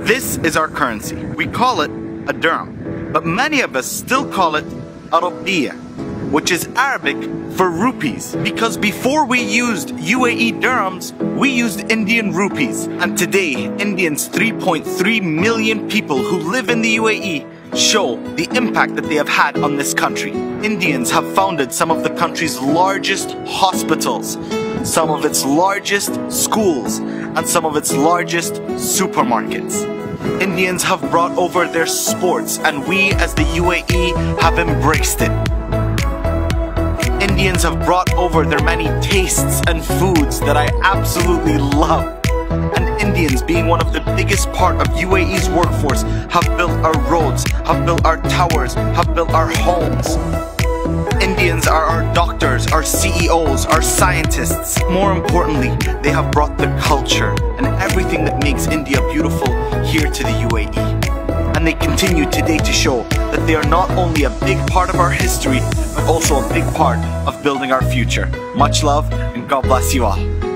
This is our currency. We call it a dirham, but many of us still call it a rupiah, which is Arabic for rupees, because before we used UAE dirhams, we used Indian rupees. And today, Indians, 3.3 million people who live in the UAE, show the impact that they have had on this country. Indians have founded some of the country's largest hospitals, some of its largest schools, and some of its largest supermarkets. Indians have brought over their sports, and we as the UAE have embraced it. Indians have brought over their many tastes and foods that I absolutely love. And Indians, being one of the biggest part of UAE's workforce, have built our roads, have built our towers, have built our homes. Indians are our doctors, our CEOs, our scientists. More importantly, they have brought the culture and everything that makes India beautiful here to the UAE. And they continue today to show that they are not only a big part of our history, but also a big part of building our future. Much love, and God bless you all.